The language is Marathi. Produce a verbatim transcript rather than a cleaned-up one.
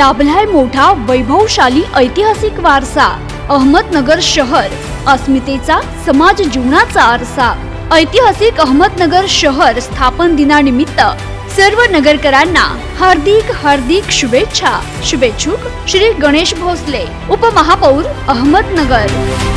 लाभलाय मोठा वैभवशाली ऐतिहासिक वारसा। अहमदनगर शहर अस्मितेचा समाज जीवनाचा आरसा। ऐतिहासिक अहमदनगर शहर स्थापन दिनानिमित्त सर्व नगरकरांना हार्दिक हार्दिक शुभेच्छा। शुभेच्छुक श्री गणेश भोसले, उपमहापौर अहमदनगर।